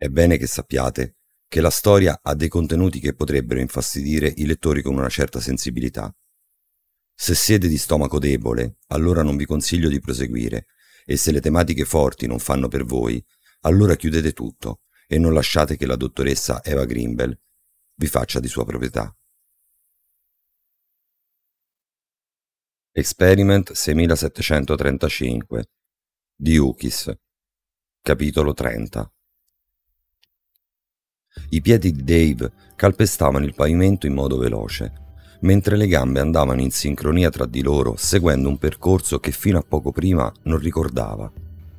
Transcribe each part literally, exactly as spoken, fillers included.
È bene che sappiate che la storia ha dei contenuti che potrebbero infastidire i lettori con una certa sensibilità. Se siete di stomaco debole, allora non vi consiglio di proseguire, e se le tematiche forti non fanno per voi, allora chiudete tutto e non lasciate che la dottoressa Eva Greenbell vi faccia di sua proprietà. Experiment seiemilasettecentotrentacinque di Ukis, capitolo trenta. I piedi di Dave calpestavano il pavimento in modo veloce, mentre le gambe andavano in sincronia tra di loro, seguendo un percorso che fino a poco prima non ricordava.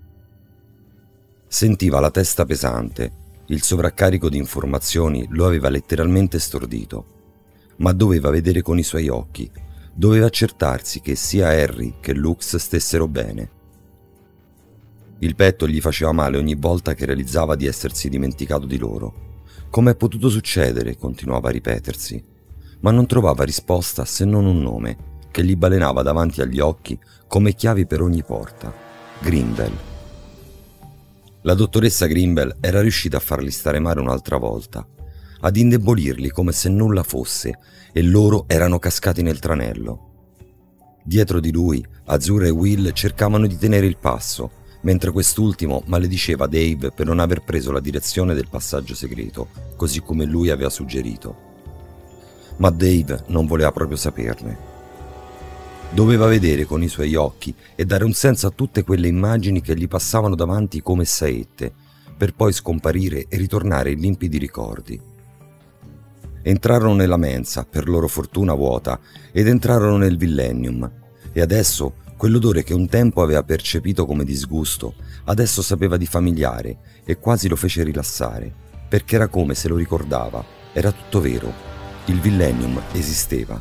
Sentiva la testa pesante, il sovraccarico di informazioni lo aveva letteralmente stordito, ma doveva vedere con i suoi occhi, doveva accertarsi che sia Harry che Lux stessero bene. Il petto gli faceva male ogni volta che realizzava di essersi dimenticato di loro. Com'è potuto succedere? Continuava a ripetersi, ma non trovava risposta se non un nome che gli balenava davanti agli occhi come chiavi per ogni porta: Greenbell. La dottoressa Greenbell era riuscita a farli stare male un'altra volta, ad indebolirli come se nulla fosse, e loro erano cascati nel tranello. Dietro di lui, Azura e Will cercavano di tenere il passo, mentre quest'ultimo malediceva Dave per non aver preso la direzione del passaggio segreto, così come lui aveva suggerito. Ma Dave non voleva proprio saperne. Doveva vedere con i suoi occhi e dare un senso a tutte quelle immagini che gli passavano davanti come saette, per poi scomparire e ritornare in limpidi ricordi. Entrarono nella mensa, per loro fortuna vuota, ed entrarono nel Villennium, e adesso quell'odore che un tempo aveva percepito come disgusto, adesso sapeva di familiare e quasi lo fece rilassare, perché era come se lo ricordava, era tutto vero, il Villennium esisteva.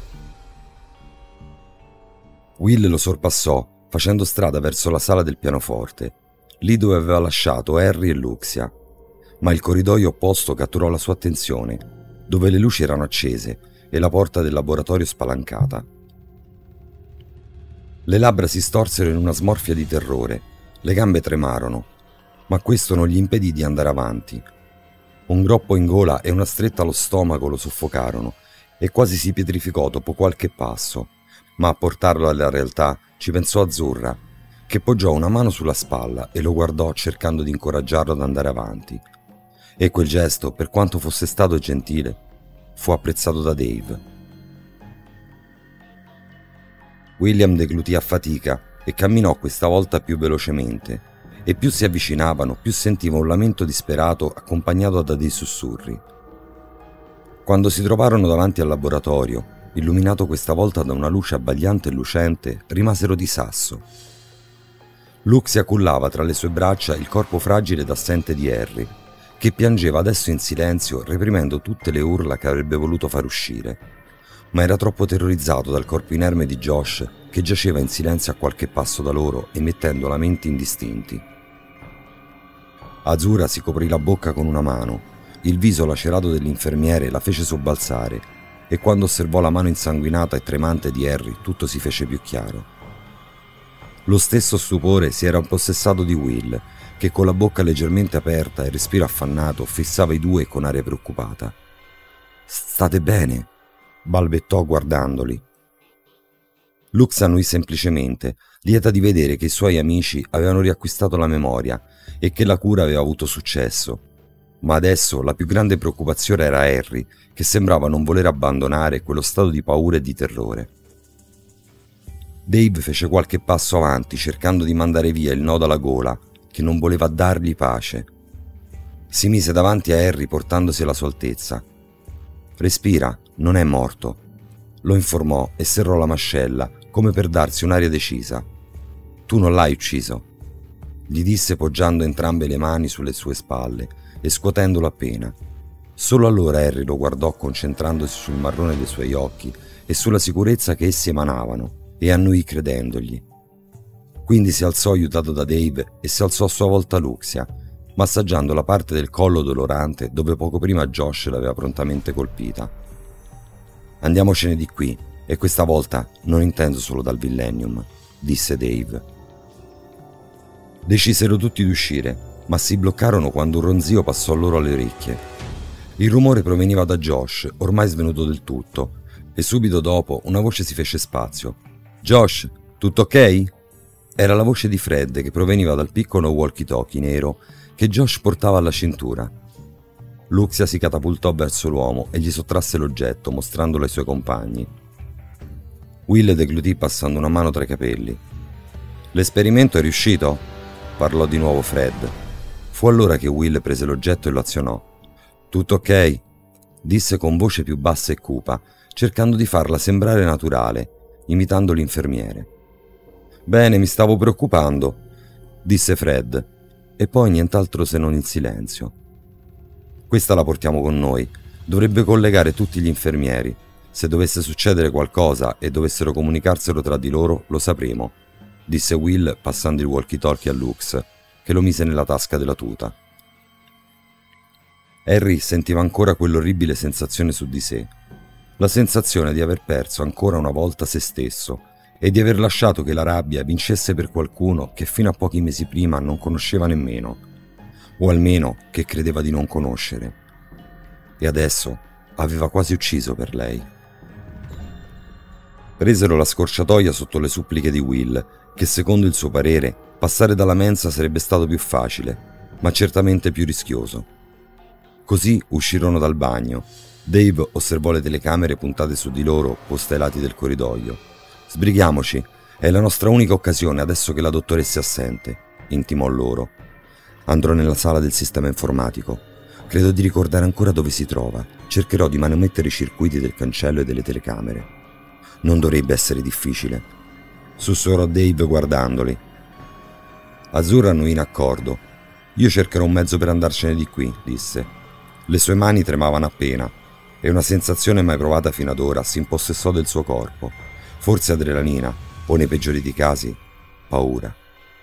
Will lo sorpassò, facendo strada verso la sala del pianoforte, lì dove aveva lasciato Harry e Luxia, ma il corridoio opposto catturò la sua attenzione, dove le luci erano accese e la porta del laboratorio spalancata. Le labbra si storsero in una smorfia di terrore, le gambe tremarono, ma questo non gli impedì di andare avanti. Un groppo in gola e una stretta allo stomaco lo soffocarono e quasi si pietrificò dopo qualche passo, ma a portarlo alla realtà ci pensò Azzurra, che poggiò una mano sulla spalla e lo guardò cercando di incoraggiarlo ad andare avanti. E quel gesto, per quanto fosse stato gentile, fu apprezzato da Dave. William deglutì a fatica e camminò questa volta più velocemente, e più si avvicinavano, più sentiva un lamento disperato accompagnato da dei sussurri. Quando si trovarono davanti al laboratorio, illuminato questa volta da una luce abbagliante e lucente, rimasero di sasso. Luxia cullava tra le sue braccia il corpo fragile ed assente di Harry, che piangeva adesso in silenzio, reprimendo tutte le urla che avrebbe voluto far uscire, ma era troppo terrorizzato dal corpo inerme di Josh, che giaceva in silenzio a qualche passo da loro, emettendo lamenti indistinti. Azura si coprì la bocca con una mano, il viso lacerato dell'infermiere la fece sobbalzare, e quando osservò la mano insanguinata e tremante di Harry tutto si fece più chiaro. Lo stesso stupore si era impossessato di Will, che con la bocca leggermente aperta e il respiro affannato fissava i due con aria preoccupata. «State bene?» balbettò guardandoli. Lux annuì semplicemente, lieta di vedere che i suoi amici avevano riacquistato la memoria e che la cura aveva avuto successo. Ma adesso la più grande preoccupazione era Harry, che sembrava non voler abbandonare quello stato di paura e di terrore. Dave fece qualche passo avanti cercando di mandare via il nodo alla gola, che non voleva dargli pace. Si mise davanti a Harry portandosi alla sua altezza. «Respira, non è morto», lo informò e serrò la mascella, come per darsi un'aria decisa. «Tu non l'hai ucciso», gli disse poggiando entrambe le mani sulle sue spalle e scuotendolo appena. Solo allora Harry lo guardò concentrandosi sul marrone dei suoi occhi e sulla sicurezza che essi emanavano, e annuì credendogli. Quindi si alzò aiutato da Dave e si alzò a sua volta Luxia, massaggiando la parte del collo dolorante dove poco prima Josh l'aveva prontamente colpita. «Andiamocene di qui, e questa volta non intendo solo dal Villennium», disse Dave. Decisero tutti di uscire, ma si bloccarono quando un ronzio passò loro alle orecchie. Il rumore proveniva da Josh, ormai svenuto del tutto, e subito dopo una voce si fece spazio. «Josh, tutto ok?» Era la voce di Fred che proveniva dal piccolo walkie-talkie nero che Josh portava alla cintura. Luxia si catapultò verso l'uomo e gli sottrasse l'oggetto, mostrandolo ai suoi compagni. Will deglutì passando una mano tra i capelli. «L'esperimento è riuscito?» parlò di nuovo Fred. Fu allora che Will prese l'oggetto e lo azionò. «Tutto ok?» disse con voce più bassa e cupa, cercando di farla sembrare naturale, imitando l'infermiere. «Bene, mi stavo preoccupando», disse Fred, e poi nient'altro se non il silenzio. «Questa la portiamo con noi. Dovrebbe collegare tutti gli infermieri. Se dovesse succedere qualcosa e dovessero comunicarselo tra di loro, lo sapremo», disse Will passando il walkie-talkie a Lux, che lo mise nella tasca della tuta. Harry sentiva ancora quell'orribile sensazione su di sé, la sensazione di aver perso ancora una volta se stesso e di aver lasciato che la rabbia vincesse per qualcuno che fino a pochi mesi prima non conosceva nemmeno, o almeno che credeva di non conoscere. E adesso aveva quasi ucciso per lei. Presero la scorciatoia sotto le suppliche di Will, che secondo il suo parere passare dalla mensa sarebbe stato più facile, ma certamente più rischioso. Così uscirono dal bagno. Dave osservò le telecamere puntate su di loro, poste ai lati del corridoio. «Sbrighiamoci, è la nostra unica occasione adesso che la dottoressa è assente», intimò loro. «Andrò nella sala del sistema informatico. Credo di ricordare ancora dove si trova. Cercherò di manomettere i circuiti del cancello e delle telecamere. Non dovrebbe essere difficile», sussurrò Dave guardandoli. Azzurra annuì in accordo. «Io cercherò un mezzo per andarcene di qui», disse. Le sue mani tremavano appena, e una sensazione mai provata fino ad ora si impossessò del suo corpo. Forse adrenalina, o nei peggiori dei casi, paura.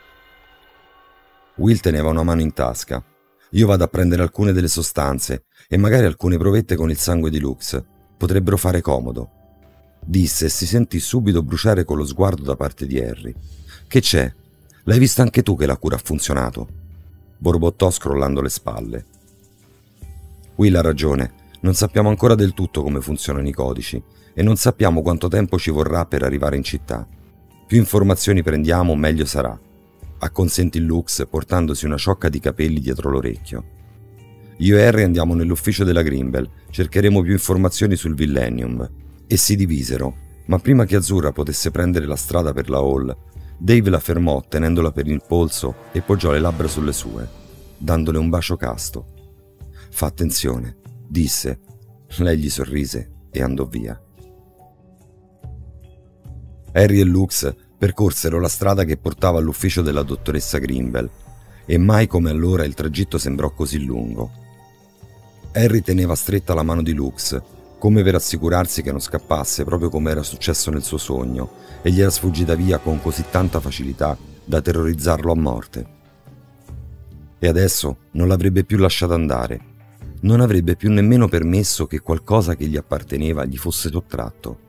Will teneva una mano in tasca. «Io vado a prendere alcune delle sostanze, e magari alcune provette con il sangue di Lux. Potrebbero fare comodo», disse e si sentì subito bruciare con lo sguardo da parte di Harry. «Che c'è? L'hai visto anche tu che la cura ha funzionato?» borbottò scrollando le spalle. «Will ha ragione, non sappiamo ancora del tutto come funzionano i codici e non sappiamo quanto tempo ci vorrà per arrivare in città. Più informazioni prendiamo, meglio sarà», acconsentì Lux portandosi una ciocca di capelli dietro l'orecchio. «Io e Harry andiamo nell'ufficio della Grimble, cercheremo più informazioni sul Millennium». E si divisero, ma prima che Azzurra potesse prendere la strada per la hall, Dave la fermò tenendola per il polso e poggiò le labbra sulle sue, dandole un bacio casto. «Fa attenzione», disse. Lei gli sorrise e andò via. Harry e Lux percorsero la strada che portava all'ufficio della dottoressa Grimble, e mai come allora il tragitto sembrò così lungo. Harry teneva stretta la mano di Lux, come per assicurarsi che non scappasse proprio come era successo nel suo sogno, e gli era sfuggita via con così tanta facilità da terrorizzarlo a morte. E adesso non l'avrebbe più lasciata andare, non avrebbe più nemmeno permesso che qualcosa che gli apparteneva gli fosse sottratto.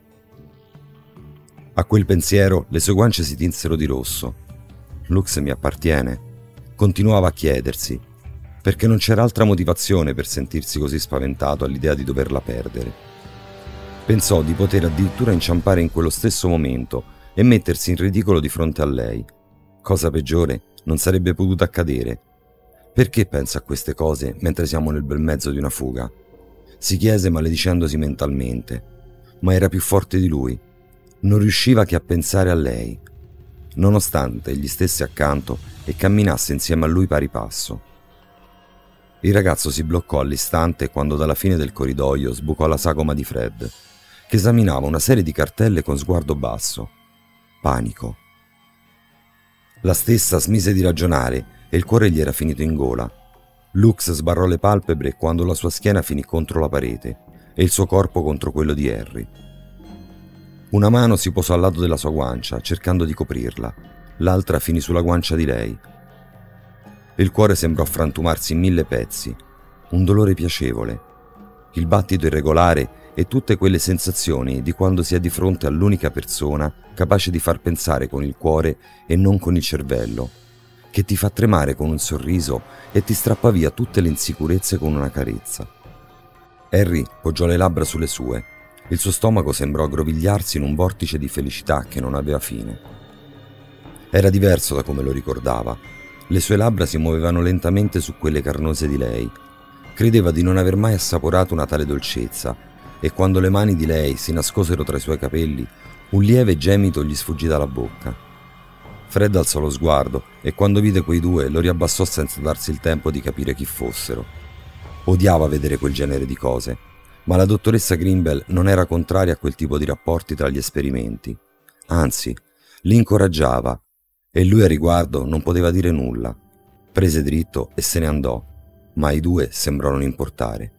A quel pensiero le sue guance si tinsero di rosso. «Lux mi appartiene», continuava a chiedersi, perché non c'era altra motivazione per sentirsi così spaventato all'idea di doverla perdere. Pensò di poter addirittura inciampare in quello stesso momento e mettersi in ridicolo di fronte a lei. Cosa peggiore non sarebbe potuta accadere. Perché pensa a queste cose mentre siamo nel bel mezzo di una fuga? Si chiese maledicendosi mentalmente, ma era più forte di lui. Non riusciva che a pensare a lei, nonostante gli stesse accanto e camminasse insieme a lui pari passo. Il ragazzo si bloccò all'istante quando dalla fine del corridoio sbucò la sagoma di Fred, che esaminava una serie di cartelle con sguardo basso. Panico. La stessa smise di ragionare e il cuore gli era finito in gola. Lux sbarrò le palpebre quando la sua schiena finì contro la parete e il suo corpo contro quello di Harry. Una mano si posò al lato della sua guancia, cercando di coprirla, l'altra finì sulla guancia di lei. Il cuore sembrò frantumarsi in mille pezzi, un dolore piacevole, il battito irregolare e tutte quelle sensazioni di quando si è di fronte all'unica persona capace di far pensare con il cuore e non con il cervello, che ti fa tremare con un sorriso e ti strappa via tutte le insicurezze con una carezza. Harry poggiò le labbra sulle sue. Il suo stomaco sembrò aggrovigliarsi in un vortice di felicità che non aveva fine. Era diverso da come lo ricordava. Le sue labbra si muovevano lentamente su quelle carnose di lei. Credeva di non aver mai assaporato una tale dolcezza, e quando le mani di lei si nascosero tra i suoi capelli, un lieve gemito gli sfuggì dalla bocca. Fred alzò lo sguardo e quando vide quei due lo riabbassò senza darsi il tempo di capire chi fossero. Odiava vedere quel genere di cose, ma la dottoressa Grimble non era contraria a quel tipo di rapporti tra gli esperimenti. Anzi, li incoraggiava, e lui a riguardo non poteva dire nulla. Prese dritto e se ne andò, ma ai due sembrò non importare.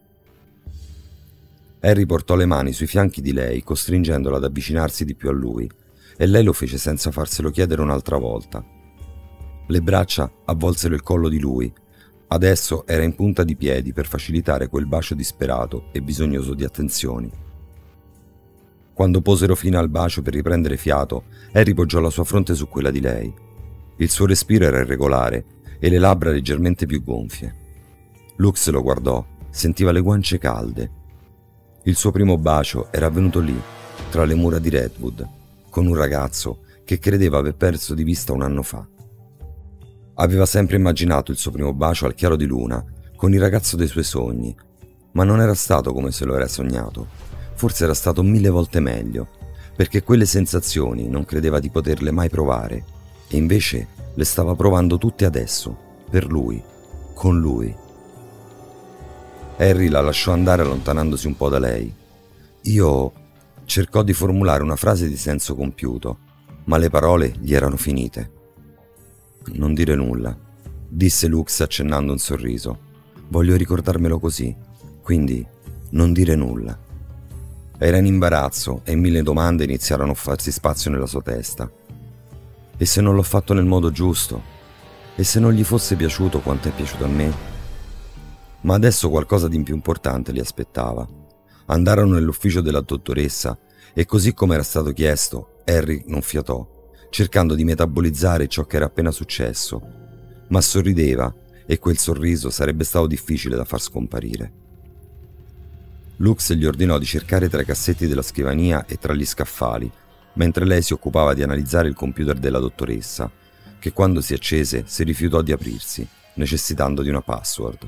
Harry portò le mani sui fianchi di lei, costringendola ad avvicinarsi di più a lui, e lei lo fece senza farselo chiedere un'altra volta. Le braccia avvolsero il collo di lui. Adesso era in punta di piedi per facilitare quel bacio disperato e bisognoso di attenzioni. Quando posero fine al bacio per riprendere fiato, Harry poggiò la sua fronte su quella di lei. Il suo respiro era irregolare e le labbra leggermente più gonfie. Lux lo guardò, sentiva le guance calde. Il suo primo bacio era avvenuto lì, tra le mura di Redwood, con un ragazzo che credeva aver perso di vista un anno fa. Aveva sempre immaginato il suo primo bacio al chiaro di luna, con il ragazzo dei suoi sogni, ma non era stato come se lo era sognato. Forse era stato mille volte meglio, perché quelle sensazioni non credeva di poterle mai provare, e invece le stava provando tutte adesso, per lui, con lui. Harry la lasciò andare allontanandosi un po' da lei. Io... cercò di formulare una frase di senso compiuto, ma le parole gli erano finite. Non dire nulla, disse Lux accennando un sorriso. Voglio ricordarmelo così, quindi non dire nulla. Era in imbarazzo e mille domande iniziarono a farsi spazio nella sua testa. E se non l'ho fatto nel modo giusto? E se non gli fosse piaciuto quanto è piaciuto a me? Ma adesso qualcosa di più importante li aspettava. Andarono nell'ufficio della dottoressa e così come era stato chiesto, Harry non fiatò, cercando di metabolizzare ciò che era appena successo, ma sorrideva e quel sorriso sarebbe stato difficile da far scomparire. Lux gli ordinò di cercare tra i cassetti della scrivania e tra gli scaffali, mentre lei si occupava di analizzare il computer della dottoressa, che quando si accese si rifiutò di aprirsi, necessitando di una password.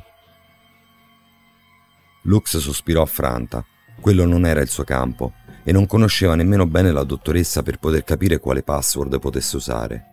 Lux sospirò affranta. Quello non era il suo campo e non conosceva nemmeno bene la dottoressa per poter capire quale password potesse usare.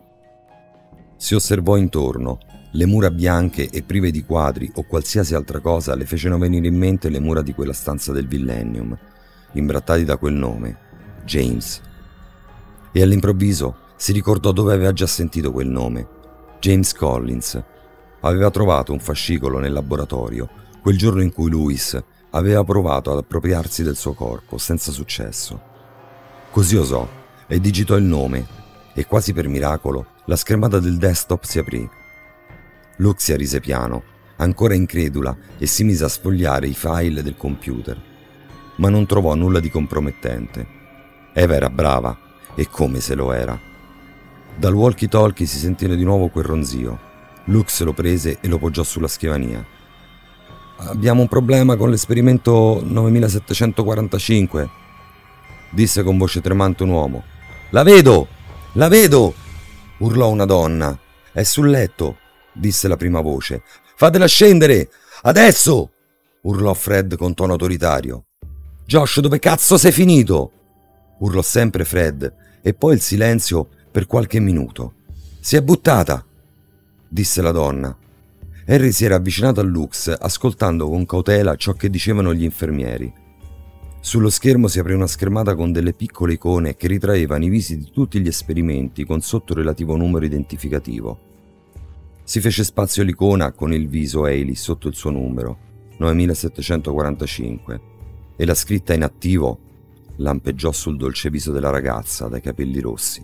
Si osservò intorno. Le mura bianche e prive di quadri o qualsiasi altra cosa le fecero venire in mente le mura di quella stanza del Villennium, imbrattati da quel nome, James. E all'improvviso si ricordò dove aveva già sentito quel nome, James Collins. Aveva trovato un fascicolo nel laboratorio quel giorno in cui Louis aveva provato ad appropriarsi del suo corpo senza successo. Così osò e digitò il nome e quasi per miracolo la schermata del desktop si aprì. Luxia rise piano, ancora incredula, e si mise a sfogliare i file del computer, ma non trovò nulla di compromettente. Eva era brava, e come se lo era. Dal walkie-talkie si sentì di nuovo quel ronzio. Lux lo prese e lo poggiò sulla scrivania. «Abbiamo un problema con l'esperimento novemilasettecentoquarantacinque», disse con voce tremante un uomo. «La vedo! La vedo!» urlò una donna. «È sul letto», disse la prima voce. «Fatela scendere! Adesso!» urlò Fred con tono autoritario. «Josh, dove cazzo sei finito?» urlò sempre Fred, e poi il silenzio per qualche minuto. «Si è buttata!» disse la donna. Harry si era avvicinato a Lux, ascoltando con cautela ciò che dicevano gli infermieri. Sullo schermo si aprì una schermata con delle piccole icone che ritraevano i visi di tutti gli esperimenti con sotto relativo numero identificativo. Si fece spazio all'icona con il viso Hailey sotto il suo numero, novemilasettecentoquarantacinque, e la scritta in attivo lampeggiò sul dolce viso della ragazza dai capelli rossi.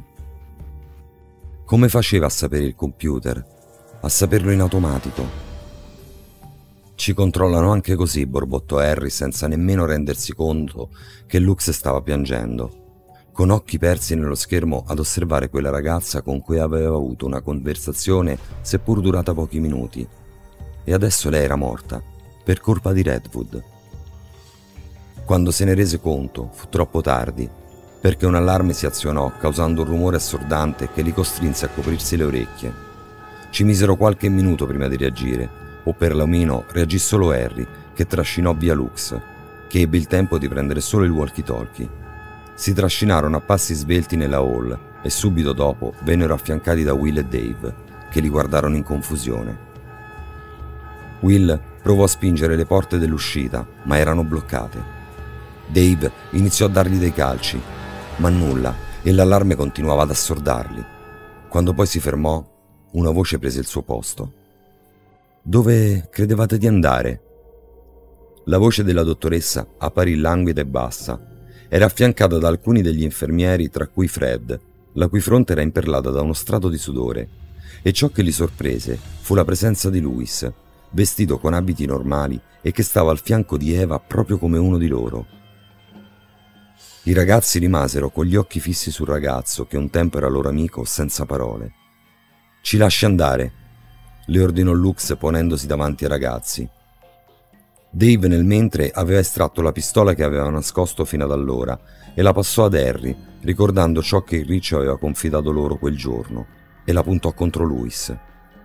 Come faceva a sapere il computer? A saperlo in automatico? «Ci controllano anche così», borbottò Harry senza nemmeno rendersi conto che Lux stava piangendo. con occhi persi nello schermo ad osservare quella ragazza con cui aveva avuto una conversazione seppur durata pochi minuti. E adesso lei era morta, per colpa di Redwood. Quando se ne rese conto, fu troppo tardi, perché un allarme si azionò causando un rumore assordante che li costrinse a coprirsi le orecchie. Ci misero qualche minuto prima di reagire, o perlomeno reagì solo Harry, che trascinò via Lux, che ebbe il tempo di prendere solo il walkie-talkie. Si trascinarono a passi svelti nella hall e subito dopo vennero affiancati da Will e Dave, che li guardarono in confusione. Will provò a spingere le porte dell'uscita, ma erano bloccate. Dave iniziò a dargli dei calci, ma nulla, e l'allarme continuava ad assordarli. Quando poi si fermò, una voce prese il suo posto. «Dove credevate di andare?» La voce della dottoressa apparì languida e bassa. Era affiancata da alcuni degli infermieri, tra cui Fred, la cui fronte era imperlata da uno strato di sudore, e ciò che li sorprese fu la presenza di Louis, vestito con abiti normali e che stava al fianco di Eva proprio come uno di loro. I ragazzi rimasero con gli occhi fissi sul ragazzo, che un tempo era loro amico, senza parole. «Ci lasci andare», le ordinò Lux ponendosi davanti ai ragazzi. Dave nel mentre aveva estratto la pistola che aveva nascosto fino ad allora e la passò ad Harry, ricordando ciò che il riccio aveva confidato loro quel giorno, e la puntò contro Louis.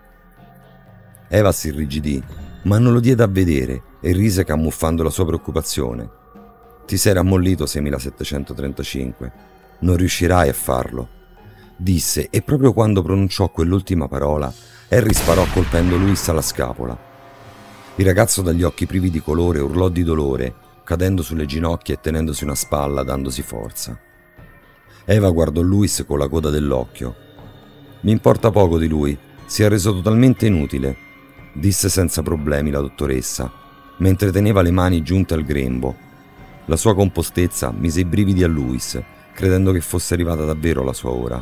Eva si irrigidì, ma non lo diede a vedere e rise camuffando la sua preoccupazione. «Ti sei rammollito seimilasettecentotrentacinque. Non riuscirai a farlo», disse, e proprio quando pronunciò quell'ultima parola, Harry sparò colpendo Louis alla scapola. Il ragazzo dagli occhi privi di colore urlò di dolore, cadendo sulle ginocchia e tenendosi una spalla, dandosi forza. Eva guardò Louis con la coda dell'occhio. «Mi importa poco di lui, si è reso totalmente inutile», disse senza problemi la dottoressa, mentre teneva le mani giunte al grembo. La sua compostezza mise i brividi a Louis, credendo che fosse arrivata davvero la sua ora.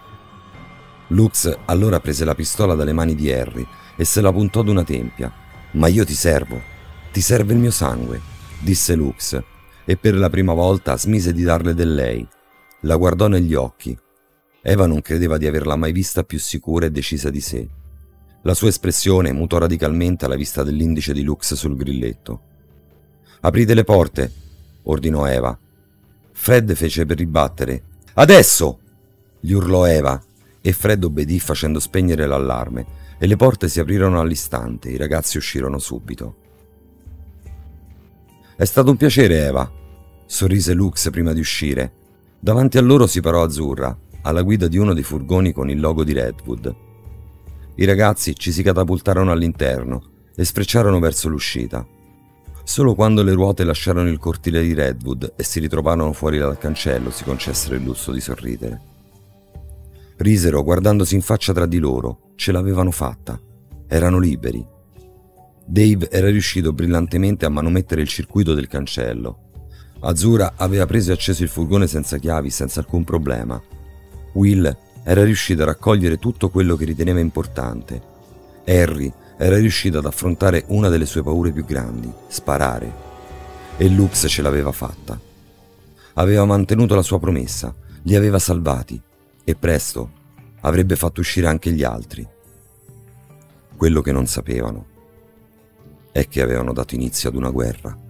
Lux allora prese la pistola dalle mani di Harry e se la puntò ad una tempia. «Ma io ti servo, ti serve il mio sangue», disse Lux, e per la prima volta smise di darle del lei. La guardò negli occhi. Eva non credeva di averla mai vista più sicura e decisa di sé. La sua espressione mutò radicalmente alla vista dell'indice di Lux sul grilletto. «Aprite le porte», ordinò Eva. Fred fece per ribattere. «Adesso!» gli urlò Eva, e Fred obbedì facendo spegnere l'allarme, e le porte si aprirono all'istante. I ragazzi uscirono subito. «È stato un piacere, Eva», sorrise Lux prima di uscire. Davanti a loro si parò Azzurra, alla guida di uno dei furgoni con il logo di Redwood. I ragazzi ci si catapultarono all'interno e sfrecciarono verso l'uscita. Solo quando le ruote lasciarono il cortile di Redwood e si ritrovarono fuori dal cancello si concessero il lusso di sorridere. Risero guardandosi in faccia tra di loro. Ce l'avevano fatta. Erano liberi. Dave era riuscito brillantemente a manomettere il circuito del cancello. Azzurra aveva preso e acceso il furgone senza chiavi, senza alcun problema. Will era riuscito a raccogliere tutto quello che riteneva importante. Harry era riuscito ad affrontare una delle sue paure più grandi, sparare. E Lux ce l'aveva fatta. Aveva mantenuto la sua promessa, li aveva salvati, e presto avrebbe fatto uscire anche gli altri. Quello che non sapevano è che avevano dato inizio ad una guerra.